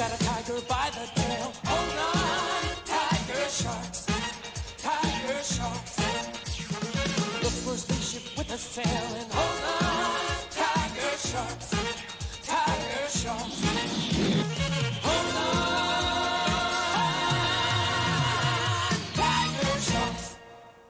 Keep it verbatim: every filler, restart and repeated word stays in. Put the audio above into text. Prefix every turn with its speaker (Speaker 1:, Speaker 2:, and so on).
Speaker 1: got a tiger by the tail. Hold on, tiger sharks, tiger sharks. Look for a spaceship with a sail.